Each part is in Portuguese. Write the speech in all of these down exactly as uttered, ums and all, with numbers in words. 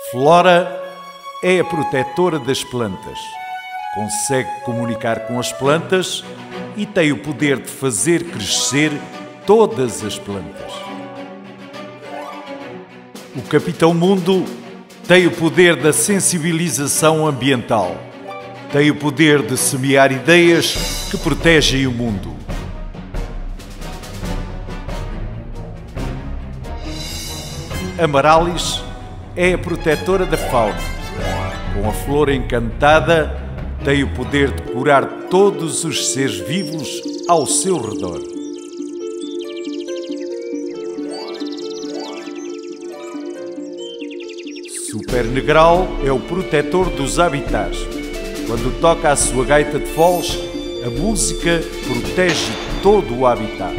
Flora é a protetora das plantas. Consegue comunicar com as plantas e tem o poder de fazer crescer todas as plantas. O Capitão Mundo tem o poder da sensibilização ambiental. Tem o poder de semear ideias que protegem o mundo. Amarallis é a protetora da fauna. Com a flor encantada, tem o poder de curar todos os seres vivos ao seu redor. Super Negral é o protetor dos habitats. Quando toca a sua gaita de foles, a música protege todo o habitat.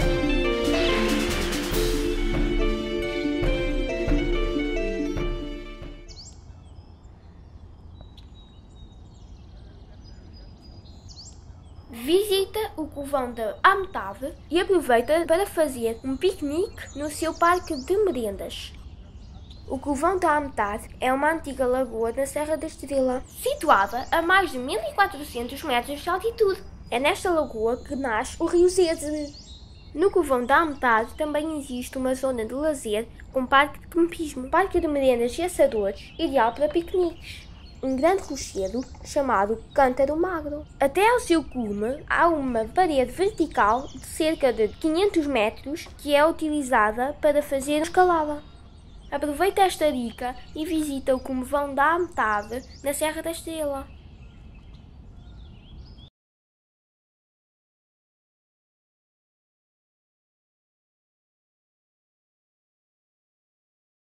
Visita o covão da à metade e aproveita para fazer um piquenique no seu parque de merendas. O covão da à metade é uma antiga lagoa na Serra da Estrela, situada a mais de mil e quatrocentos metros de altitude. É nesta lagoa que nasce o rio Zeze. No covão da à metade também existe uma zona de lazer com parque de campismo, parque de merendas e assadores, ideal para piqueniques. Um grande rochedo chamado Cântaro Magro. Até ao seu cume há uma parede vertical de cerca de quinhentos metros que é utilizada para fazer escalada. Aproveita esta dica e visita o covão da à metade na Serra da Estrela.